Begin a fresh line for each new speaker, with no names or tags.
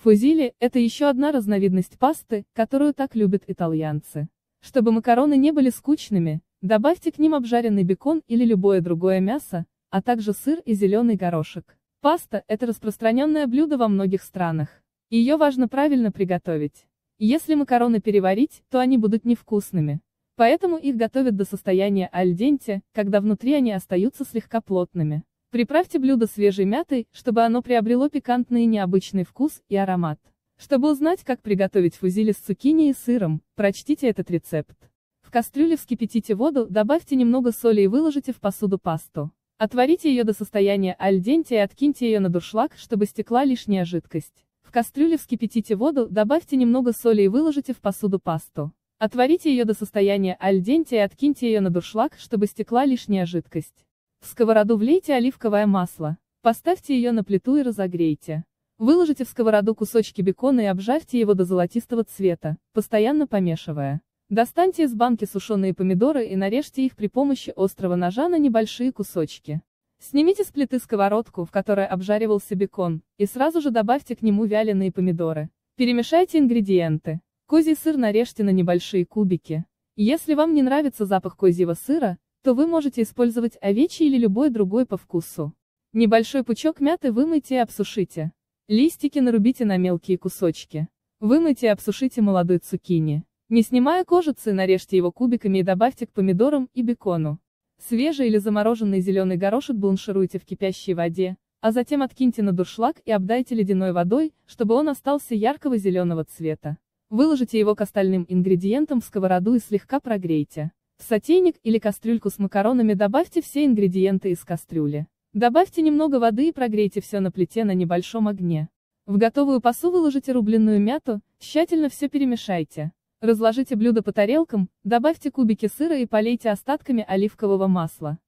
Фузили – это еще одна разновидность пасты, которую так любят итальянцы. Чтобы макароны не были скучными, добавьте к ним обжаренный бекон или любое другое мясо, а также сыр и зеленый горошек. Паста – это распространенное блюдо во многих странах. Ее важно правильно приготовить. Если макароны переварить, то они будут невкусными. Поэтому их готовят до состояния аль денте, когда внутри они остаются слегка плотными. Приправьте блюдо свежей мятой, чтобы оно приобрело пикантный и необычный вкус и аромат. Чтобы узнать, как приготовить фузили с цукини и сыром, прочтите этот рецепт. В кастрюле вскипятите воду, добавьте немного соли и выложите в посуду пасту. Отварите ее до состояния аль денте и откиньте ее на дуршлаг, чтобы стекла лишняя жидкость. В кастрюле вскипятите воду, добавьте немного соли и выложите в посуду пасту. Отварите ее до состояния аль денте и откиньте ее на дуршлаг, чтобы стекла лишняя жидкость. В сковороду влейте оливковое масло. Поставьте ее на плиту и разогрейте. Выложите в сковороду кусочки бекона и обжарьте его до золотистого цвета, постоянно помешивая. Достаньте из банки сушеные помидоры и нарежьте их при помощи острого ножа на небольшие кусочки. Снимите с плиты сковородку, в которой обжаривался бекон, и сразу же добавьте к нему вяленые помидоры. Перемешайте ингредиенты. Козий сыр нарежьте на небольшие кубики. Если вам не нравится запах козьего сыра, то вы можете использовать овечий или любой другой по вкусу. Небольшой пучок мяты вымойте и обсушите. Листики нарубите на мелкие кусочки. Вымойте и обсушите молодой цукини. Не снимая кожицы, нарежьте его кубиками и добавьте к помидорам и бекону. Свежий или замороженный зеленый горошек бланшируйте в кипящей воде, а затем откиньте на дуршлаг и обдайте ледяной водой, чтобы он остался яркого зеленого цвета. Выложите его к остальным ингредиентам в сковороду и слегка прогрейте. В сотейник или кастрюльку с макаронами добавьте все ингредиенты из кастрюли. Добавьте немного воды и прогрейте все на плите на небольшом огне. В готовую пасу выложите рубленную мяту, тщательно все перемешайте. Разложите блюдо по тарелкам, добавьте кубики сыра и полейте остатками оливкового масла.